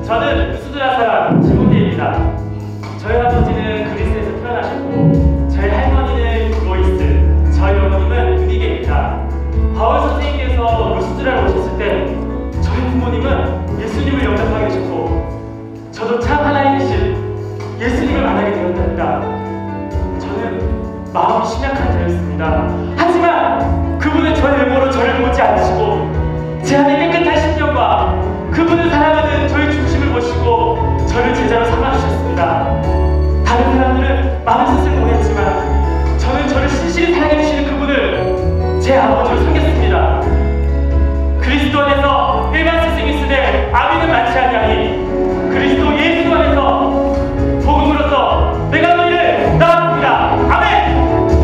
저는 루스드라 사람 지문디입니다. 저희 아버지는 그리스에서 태어나셨고 저희 할머니는 로이스, 저희 어머님은 유니게입니다. 바울 선생님께서 루스드라를 오셨을 때 저희 부모님은 예수님을 영접하게 되셨고 저도 참 하나님 대신 예수님을 만나게 되었답니다. 저는 마음이 심약한 자였습니다. 하지만 그분은 저의 외모로 저를 보지 않으시고 제 안에 깨끗한 심령과 그분을 사랑하는 저의 중심을 보시고 저를 제자로 삼아주셨습니다. 다른 사람들은 많은 뜻을 모르겠지만 저는 저를 신실히 사랑해주시는 그분을 제 아버지로 섬겼습니다. 그리스도 안에서 일반 스승이 쓰되 아비는 많지 아니하니 그리스도 예수 안에서 복음으로써 내가 너희를 낳았습니다. 아멘!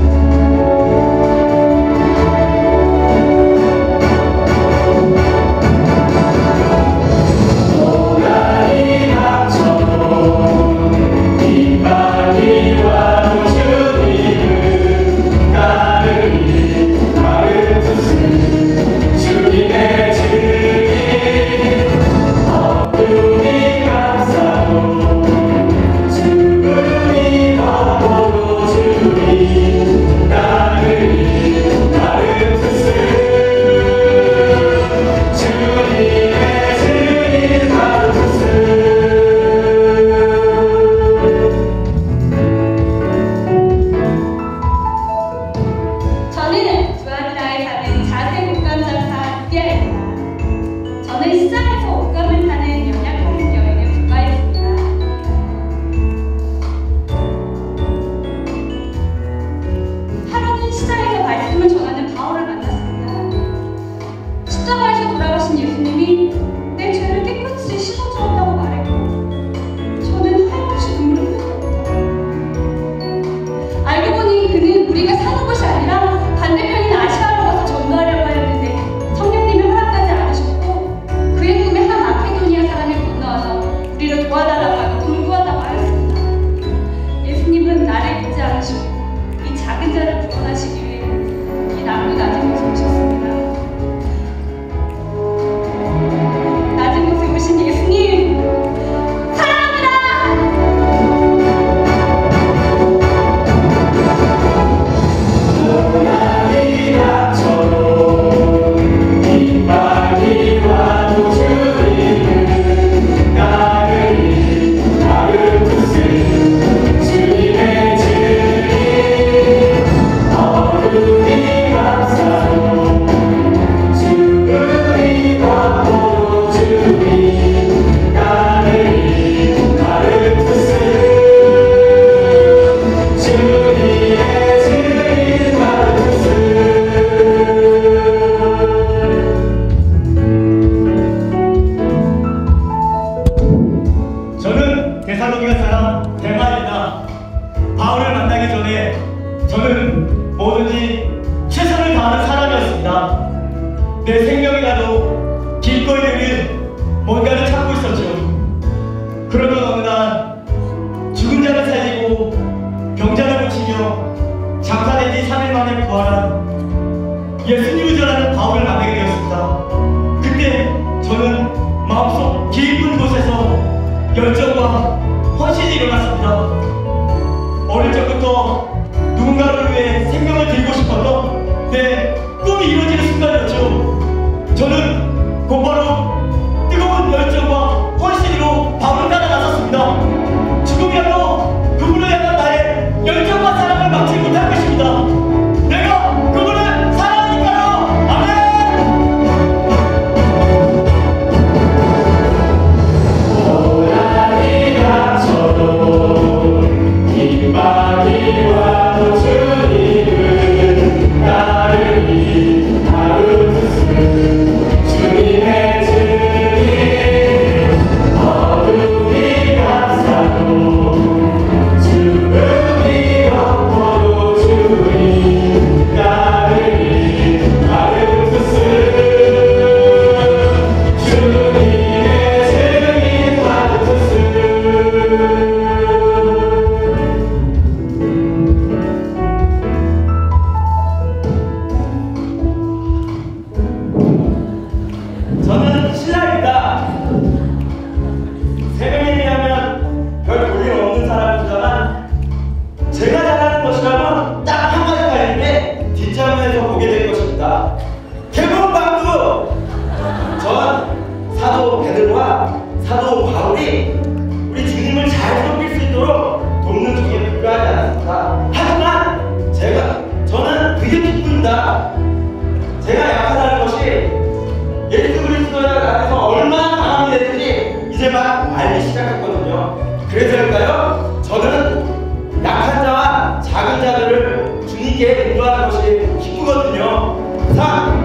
예수님을 전하는 바울을 만나게 되었습니다. 그때 저는 마음속 깊은 곳에서 열정과 헌신이 일어났습니다. 어릴 적부터 누군가를 위해 생명을 드리고 싶었던 내 꿈이 이루어지는 순간이었죠. 저는 곧바로 뜨거운 열정과 헌신으로 바울을 따라 나섰습니다. 죽음이라도 그분을 향한 나의 열정과 사랑을 막지 못할 것입니다. 내가 그분을 사랑하니까요. 아멘! 고라니 갇혀도 긴 바위와 바울이 우리 주님을 잘 섬길 수 있도록 돕는 종에 불과하지 않습니다. 하지만 저는 그게 기쁩니다. 제가 약하다는 것이 예수 그리스도의 안에서 얼마나 강함이 됐는지 이제 막 알기 시작했거든요. 그래서일까요? 저는 약한 자와 작은 자들을 주님께 인도하는 것이 기쁘거든요.